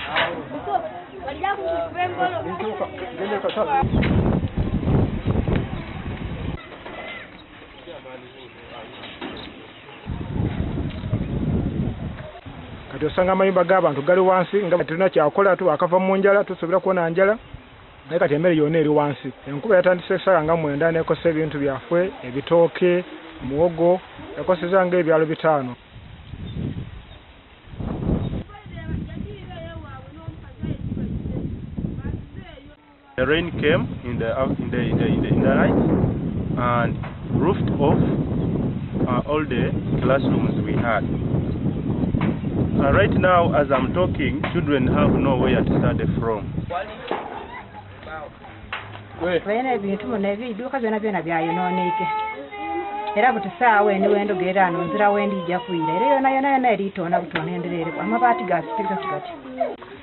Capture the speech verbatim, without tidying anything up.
Kati osanga amayumba g'abantu gali wansi nga tulina kyakola tu akava mu njala tusobola kuwona njala naye kati emmere yonna eri wansi. Enkuba yatandise essaawa nga mwenda n'ekosa ebintu byaffe ebitooke muwogo yakoseza ng'ebyalo bitaano. The rain came in the in the in the in the, in the night and roofed off uh, all the classrooms we had. Uh, right now, as I'm talking, children have nowhere to study from. Bene bintu munevi iduka byona byona byayononeke. Era butusaawe ni wendo gerano nzira wendi ija kuira. Era yona yona yona eri tona butona enderere. Amabati gasipika kigati.